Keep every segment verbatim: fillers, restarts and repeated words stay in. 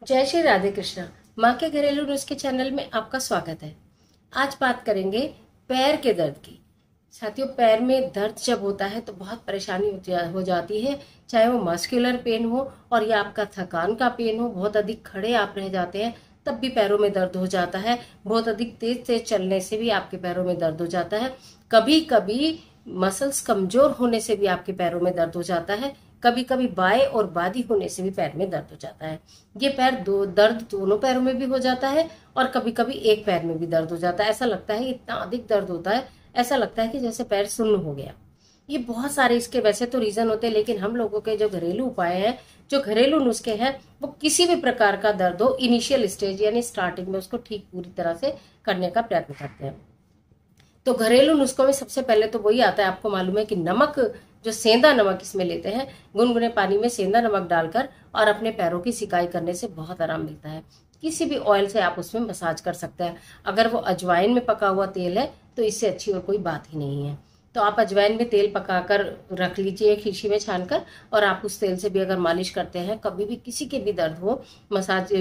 जय श्री राधे कृष्णा। माँ के घरेलू नुस्खे चैनल में आपका स्वागत है। आज बात करेंगे पैर के दर्द की। साथियों, पैर में दर्द जब होता है तो बहुत परेशानी हो जाती है, चाहे वो मस्कुलर पेन हो और या आपका थकान का पेन हो, बहुत अधिक खड़े आप रह जाते हैं तब भी पैरों में दर्द हो जाता है, बहुत अधिक तेज तेज चलने से भी आपके पैरों में दर्द हो जाता है, कभी कभी मसल्स कमजोर होने से भी आपके पैरों में दर्द हो जाता है, कभी कभी बाएं और बादी होने से भी पैर में दर्द हो जाता है। ये पैर दो दर्द दोनों पैरों में भी हो जाता है और कभी कभी एक पैर में भी दर्द हो जाता है। ऐसा लगता है इतना अधिक दर्द होता है, ऐसा लगता है कि जैसे पैर सुन्न हो गया। ये बहुत सारे इसके वैसे तो रीजन होते हैं, लेकिन हम लोगों के जो घरेलू उपाय हैं, जो घरेलू नुस्खे हैं, वो किसी भी प्रकार का दर्द हो इनिशियल स्टेज यानी स्टार्टिंग में उसको ठीक पूरी तरह से करने का प्रयत्न करते हैं। तो घरेलू नुस्खों में सबसे पहले तो वही आता है, आपको मालूम है कि नमक, जो सेंधा नमक इसमें लेते हैं, गुनगुने पानी में सेंधा नमक डालकर और अपने पैरों की सिकाई करने से बहुत आराम मिलता है। किसी भी ऑयल से आप उसमें मसाज कर सकते हैं। अगर वो अजवाइन में पका हुआ तेल है तो इससे अच्छी और कोई बात ही नहीं है। तो आप अजवाइन में तेल पकाकर रख लीजिए खीसी में छानकर, और आप उस तेल से भी अगर मालिश करते हैं, कभी भी किसी के भी दर्द हो, मसाज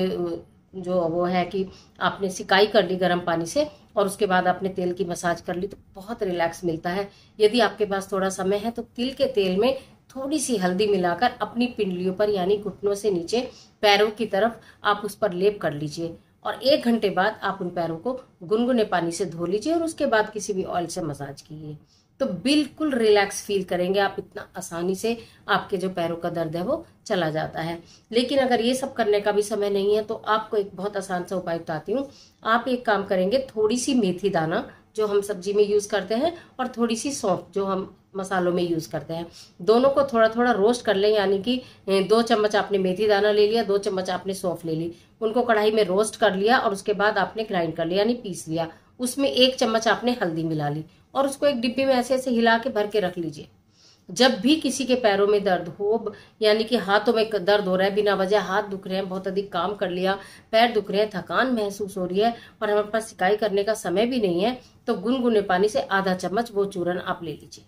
जो वो है कि आपने सिकाई कर ली गर्म पानी से और उसके बाद आपने तेल की मसाज कर ली, तो बहुत रिलैक्स मिलता है। यदि आपके पास थोड़ा समय है तो तिल के तेल में थोड़ी सी हल्दी मिलाकर अपनी पिंडलियों पर यानी घुटनों से नीचे पैरों की तरफ आप उस पर लेप कर लीजिए और एक घंटे बाद आप उन पैरों को गुनगुने पानी से धो लीजिए और उसके बाद किसी भी ऑयल से मसाज कीजिए, तो बिल्कुल रिलैक्स फील करेंगे आप। इतना आसानी से आपके जो पैरों का दर्द है वो चला जाता है। लेकिन अगर ये सब करने का भी समय नहीं है तो आपको एक बहुत आसान सा उपाय बताती हूँ। आप एक काम करेंगे, थोड़ी सी मेथी दाना जो हम सब्जी में यूज करते हैं और थोड़ी सी सौंफ जो हम मसालों में यूज करते हैं, दोनों को थोड़ा थोड़ा रोस्ट कर लें। यानी कि दो चम्मच आपने मेथी दाना ले लिया, दो चम्मच आपने सौंफ ले ली, उनको कढ़ाई में रोस्ट कर लिया और उसके बाद आपने ग्राइंड कर लिया यानी पीस लिया। उसमें एक चम्मच आपने हल्दी मिला ली और उसको एक डिब्बे में ऐसे ऐसे हिला के भर के रख लीजिए। जब भी किसी के पैरों में दर्द हो, यानी कि हाथों में दर्द हो रहा है, बिना वजह हाथ दुख रहे हैं, बहुत अधिक काम कर लिया, पैर दुख रहे हैं, थकान महसूस हो रही है और हमारे पास सिकाई करने का समय भी नहीं है, तो गुनगुने पानी से आधा चम्मच वो चूरन आप ले लीजिए।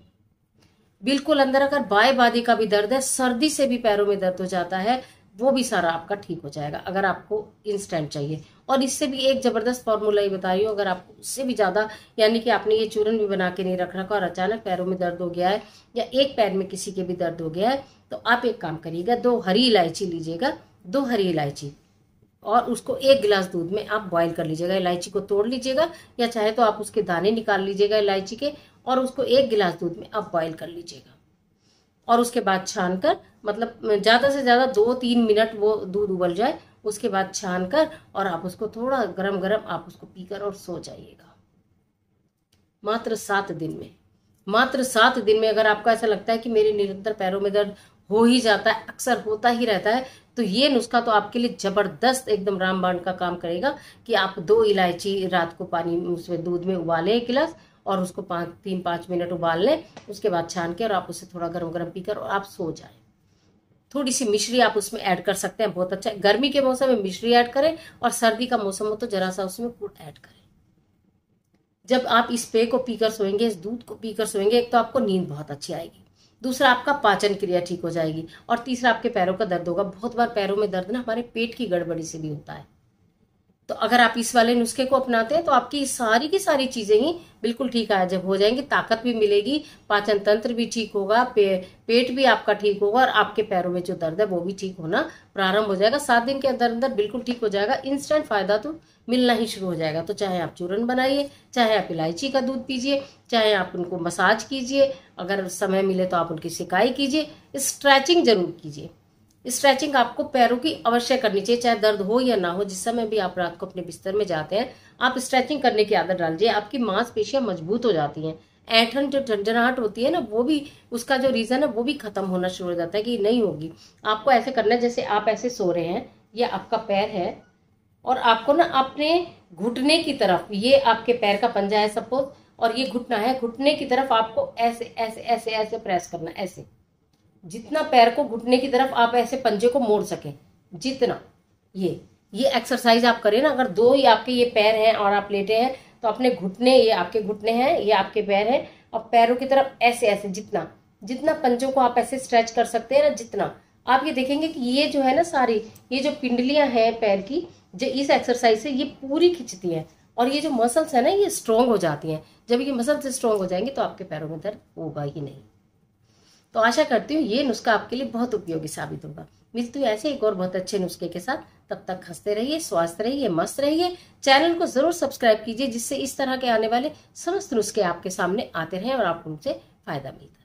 बिल्कुल अंदर अगर बाएं बादी का भी दर्द है, सर्दी से भी पैरों में दर्द हो जाता है, वो भी सारा आपका ठीक हो जाएगा अगर आपको इंस्टेंट चाहिए। और इससे भी एक जबरदस्त फॉर्मूला ही बता रही हूँ, अगर आपको उससे भी ज्यादा, यानी कि आपने ये चूरन भी बना के नहीं रख रखा और अचानक पैरों में दर्द हो गया है या एक पैर में किसी के भी दर्द हो गया है, तो आप एक काम करिएगा, दो हरी इलायची लीजिएगा, दो हरी इलायची, और उसको एक गिलास दूध में आप बॉईल कर लीजिएगा। इलायची को तोड़ लीजिएगा या चाहे तो आप उसके दाने निकाल लीजिएगा इलायची के, और उसको एक गिलास दूध में आप बॉईल कर लीजिएगा और उसके बाद छानकर, मतलब ज्यादा से ज्यादा दो तीन मिनट वो दूध उबल जाए, उसके बाद छानकर और आप उसको थोड़ा गरम गरम आप उसको पीकर और सो जाइएगा। मात्र सात दिन में, मात्र सात दिन में अगर आपको ऐसा लगता है कि मेरे निरंतर पैरों में दर्द हो ही जाता है, अक्सर होता ही रहता है, तो ये नुस्खा तो आपके लिए जबरदस्त एकदम रामबाण का काम करेगा कि आप दो इलायची रात को पानी उसमें दूध में उबालें एक गिलास और उसको पाँच तीन पाँच मिनट उबाल लें, उसके बाद छान के और आप उसे थोड़ा गरम गरम पीकर और आप सो जाएं। थोड़ी सी मिश्री आप उसमें ऐड कर सकते हैं, बहुत अच्छा है। गर्मी के मौसम में मिश्री ऐड करें और सर्दी का मौसम हो तो जरा सा उसमें गुड़ ऐड करें। जब आप इस पेय को पीकर सोएंगे, इस दूध को पीकर सोएंगे, एक तो आपको नींद बहुत अच्छी आएगी, दूसरा आपका पाचन क्रिया ठीक हो जाएगी और तीसरा आपके पैरों का दर्द होगा। बहुत बार पैरों में दर्द ना हमारे पेट की गड़बड़ी से भी होता है, तो अगर आप इस वाले नुस्खे को अपनाते हैं तो आपकी सारी की सारी चीजें ही बिल्कुल ठीक आ जब हो जाएंगी। ताकत भी मिलेगी, पाचन तंत्र भी ठीक होगा, पे, पेट भी आपका ठीक होगा और आपके पैरों में जो दर्द है वो भी ठीक होना प्रारंभ हो जाएगा। सात दिन के अंदर अंदर बिल्कुल ठीक हो जाएगा, इंस्टेंट फायदा तो मिलना ही शुरू हो जाएगा। तो चाहे आप चूरन बनाइए, चाहे आप इलायची का दूध पीजिए, चाहे आप उनको मसाज कीजिए, अगर समय मिले तो आप उनकी सिकाई कीजिए, स्ट्रेचिंग जरूर कीजिए। स्ट्रेचिंग आपको पैरों की अवश्य करनी चाहिए, चाहे दर्द हो या ना हो। जिस समय भी आप रात को अपने बिस्तर में जाते हैं आप स्ट्रेचिंग करने की आदत डालिए, आपकी मांसपेशियां मजबूत हो जाती हैं। ऐंठन जो झंझनाहट होती है ना, वो भी, उसका जो रीजन है वो भी खत्म होना शुरू हो जाता है कि नहीं होगी। आपको ऐसे करना है जैसे आप ऐसे सो रहे हैं, ये आपका पैर है और आपको ना अपने घुटने की तरफ, ये आपके पैर का पंजा है सपोज और ये घुटना है, घुटने की तरफ आपको ऐसे ऐसे ऐसे ऐसे प्रेस करना, ऐसे जितना पैर को घुटने की तरफ आप ऐसे पंजे को मोड़ सके, जितना ये ये एक्सरसाइज आप करें ना। अगर दो ही आपके ये पैर हैं और आप लेटे हैं तो अपने घुटने, ये आपके घुटने हैं, ये आपके पैर हैं और पैरों की तरफ ऐसे ऐसे जितना जितना पंजों को आप ऐसे स्ट्रेच कर सकते हैं ना, जितना आप ये देखेंगे कि ये जो है ना सारी ये जो पिंडलियां हैं पैर की, जो इस एक्सरसाइज से ये पूरी खिंचती हैं और ये जो मसल्स है ना ये स्ट्रोंग हो जाती हैं। जब ये मसल्स स्ट्रोंग हो जाएंगे तो आपके पैरों में दर्द होगा ही नहीं। तो आशा करती हूँ ये नुस्खा आपके लिए बहुत उपयोगी साबित होगा। मिलती हूँ ऐसे एक और बहुत अच्छे नुस्खे के साथ। तब तक हंसते रहिए, स्वस्थ रहिए, मस्त रहिए। चैनल को जरूर सब्सक्राइब कीजिए जिससे इस तरह के आने वाले समस्त नुस्खे आपके सामने आते रहें और आपको उनसे फायदा मिलता है।